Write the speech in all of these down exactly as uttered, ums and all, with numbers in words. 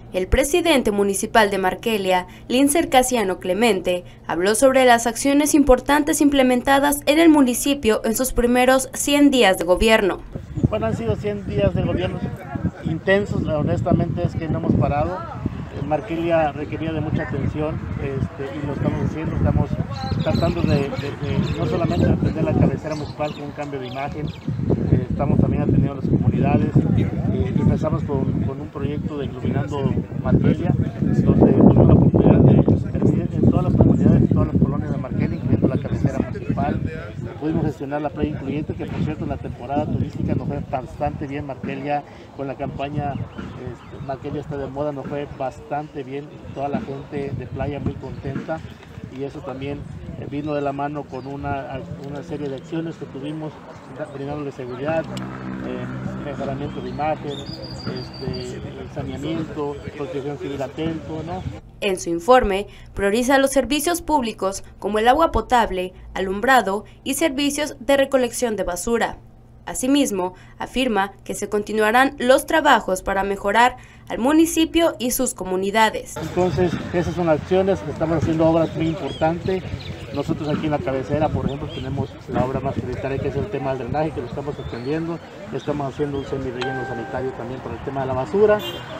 El presidente municipal de Marquelia, Lincer Casiano Clemente, habló sobre las acciones importantes implementadas en el municipio en sus primeros cien días de gobierno. Bueno, han sido cien días de gobierno intensos, honestamente es que no hemos parado. Marquelia requería de mucha atención este, y lo estamos haciendo, estamos tratando de, de, de no solamente de atender la cabecera municipal con un cambio de imagen, eh, estamos también atendiendo a las comunidades. Eh, empezamos con, con un proyecto de Iluminando Marquelia, donde tuvimos la oportunidad de permitir en todas las comunidades, en todas las colonias de Marquelia, incluyendo la cabecera municipal. Pudimos gestionar la playa incluyente, que por cierto en la temporada turística nos fue bastante bien. Marquelia, con la campaña este, Marquelia está de moda, nos fue bastante bien, toda la gente de playa muy contenta, y eso también eh, vino de la mano con una, una serie de acciones que tuvimos, brindándole seguridad, eh, mejoramiento de imagen, este, saneamiento, protección civil atento, ¿no? En su informe, prioriza los servicios públicos como el agua potable, alumbrado y servicios de recolección de basura. Asimismo, afirma que se continuarán los trabajos para mejorar al municipio y sus comunidades. Entonces, esas son acciones, estamos haciendo obras muy importantes. Nosotros aquí en la cabecera, por ejemplo, tenemos la obra más prioritaria, que es el tema del drenaje, que lo estamos atendiendo. Estamos haciendo un semirrelleno sanitario también por el tema de la basura.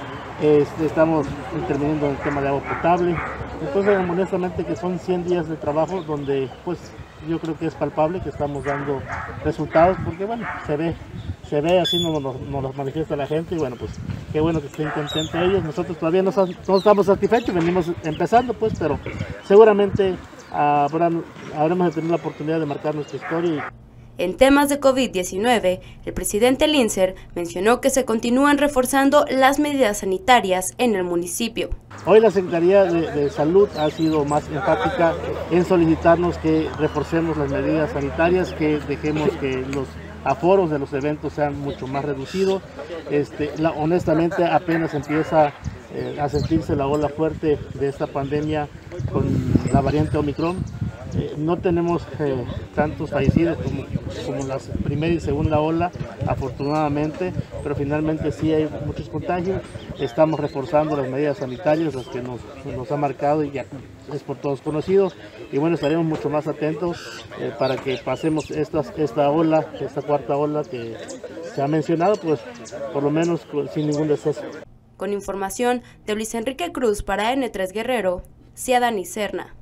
Este, estamos interviniendo en el tema de agua potable. Entonces, honestamente, que son cien días de trabajo donde, pues, yo creo que es palpable que estamos dando resultados, porque, bueno, se ve, se ve así, nos, nos, nos los manifiesta la gente, y bueno, pues, qué bueno que estén contentos ellos. Nosotros todavía no, no estamos satisfechos, venimos empezando, pues, pero seguramente habrán, habremos de tener la oportunidad de marcar nuestra historia. En temas de COVID diecinueve, el presidente Lincer mencionó que se continúan reforzando las medidas sanitarias en el municipio. Hoy la Secretaría de, de Salud ha sido más enfática en solicitarnos que reforcemos las medidas sanitarias, que dejemos que los aforos de los eventos sean mucho más reducidos. Este, la, honestamente apenas empieza eh, a sentirse la ola fuerte de esta pandemia con la variante Omicron. Eh, no tenemos eh, tantos fallecidos como, como la primera y segunda ola, afortunadamente, pero finalmente sí hay muchos contagios. Estamos reforzando las medidas sanitarias, las que nos, nos ha marcado y ya es por todos conocidos. Y bueno, estaremos mucho más atentos eh, para que pasemos esta, esta ola, esta cuarta ola que se ha mencionado, pues por lo menos sin ningún deceso. Con información de Luis Enrique Cruz para N tres Guerrero, Ciadani Serna.